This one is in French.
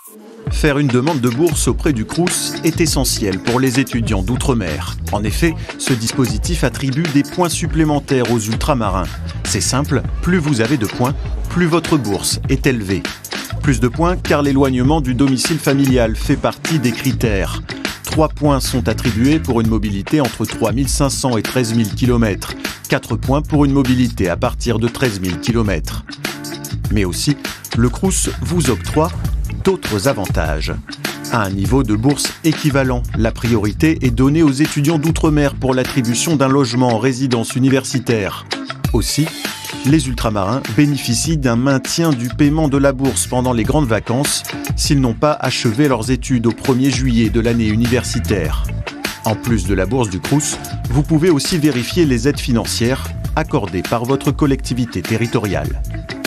Faire une demande de bourse auprès du Crous est essentiel pour les étudiants d'outre-mer. En effet, ce dispositif attribue des points supplémentaires aux ultramarins. C'est simple, plus vous avez de points, plus votre bourse est élevée. Plus de points car l'éloignement du domicile familial fait partie des critères. 3 points sont attribués pour une mobilité entre 3 500 et 13 000 km. 4 points pour une mobilité à partir de 13 000 km. Mais aussi, le Crous vous octroie d'autres avantages. À un niveau de bourse équivalent, la priorité est donnée aux étudiants d'outre-mer pour l'attribution d'un logement en résidence universitaire. Aussi, les ultramarins bénéficient d'un maintien du paiement de la bourse pendant les grandes vacances s'ils n'ont pas achevé leurs études au 1er juillet de l'année universitaire. En plus de la bourse du Crous, vous pouvez aussi vérifier les aides financières accordées par votre collectivité territoriale.